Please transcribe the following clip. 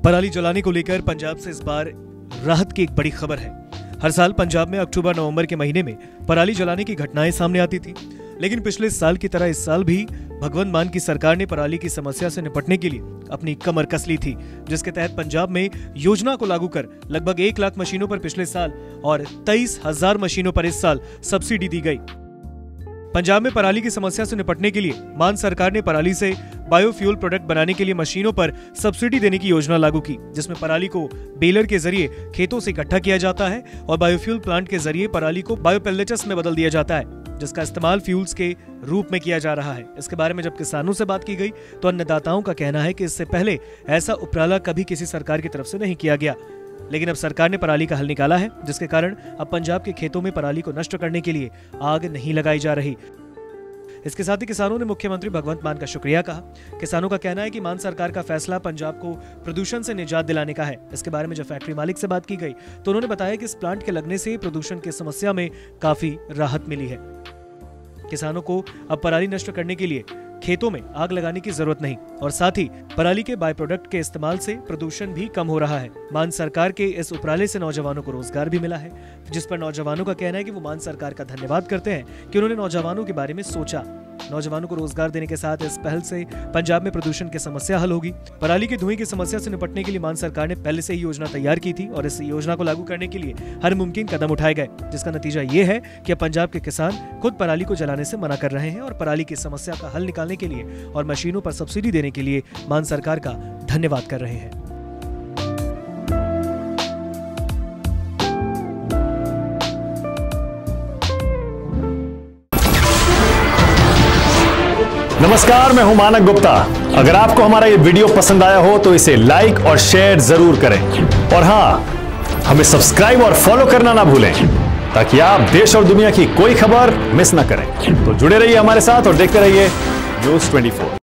पराली जलाने को लेकर पंजाब से इस बार राहत की एक बड़ी खबर है। हर साल पंजाब में अक्टूबर नवंबर के महीने में पराली जलाने की घटनाएं सामने आती थी, लेकिन पिछले साल की तरह इस साल भी भगवंत मान की सरकार ने पराली की समस्या से निपटने के लिए अपनी कमर कस ली थी, जिसके तहत पंजाब में योजना को लागू कर लगभग 1 लाख मशीनों पर पिछले साल और 23,000 मशीनों पर इस साल सब्सिडी दी गई। पंजाब में पराली की समस्या से निपटने के लिए मान सरकार ने पराली से बायोफ्यूल प्रोडक्ट बनाने के लिए मशीनों पर सब्सिडी देने की योजना लागू की, जिसमें पराली को बेलर के जरिए खेतों से इकट्ठा किया जाता है और बायोफ्यूल प्लांट के जरिए पराली को बायोपेलेट्स में बदल दिया जाता है, जिसका इस्तेमाल फ्यूल्स के रूप में किया जा रहा है। इसके बारे में जब किसानों से बात की गई तो अन्नदाताओं का कहना है कि इससे पहले ऐसा उपराला कभी किसी सरकार की तरफ से नहीं किया गया, लेकिन अब सरकार ने पराली का हल निकाला है, जिसके कारण अब पंजाब के खेतों में पराली को नष्ट करने के लिए आग नहीं लगाई जा रही। इसके साथ ही किसानों ने मुख्यमंत्री भगवंत मान का शुक्रिया कहा। किसानों का कहना है कि मान सरकार का फैसला पंजाब को प्रदूषण से निजात दिलाने का है। इसके बारे में जब फैक्ट्री मालिक से बात की गई तो उन्होंने बताया कि इस प्लांट के लगने से प्रदूषण की समस्या में काफी राहत मिली है। किसानों को अब पराली नष्ट करने के लिए खेतों में आग लगाने की जरूरत नहीं और साथ ही पराली के बाय प्रोडक्ट के इस्तेमाल से प्रदूषण भी कम हो रहा है। मान सरकार के इस उपराले से नौजवानों को रोजगार भी मिला है, जिस पर नौजवानों का कहना है कि वो मान सरकार का धन्यवाद करते हैं कि उन्होंने नौजवानों के बारे में सोचा। नौजवानों को रोजगार देने के साथ इस पहल से पंजाब में प्रदूषण की समस्या हल होगी। पराली के धुएं की समस्या से निपटने के लिए मान सरकार ने पहले से ही योजना तैयार की थी और इस योजना को लागू करने के लिए हर मुमकिन कदम उठाए गए, जिसका नतीजा ये है कि पंजाब के किसान खुद पराली को जलाने से मना कर रहे हैं और पराली की समस्या का हल निकालने के लिए और मशीनों पर सब्सिडी देने के लिए मान सरकार का धन्यवाद कर रहे हैं। नमस्कार, मैं हूं मानक गुप्ता। अगर आपको हमारा ये वीडियो पसंद आया हो तो इसे लाइक और शेयर जरूर करें और हां, हमें सब्सक्राइब और फॉलो करना ना भूलें ताकि आप देश और दुनिया की कोई खबर मिस ना करें। तो जुड़े रहिए हमारे साथ और देखते रहिए न्यूज़ 24।